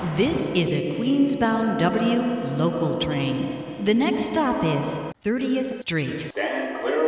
This is a Queens-bound W local train. The next stop is 30th Street. Stand clear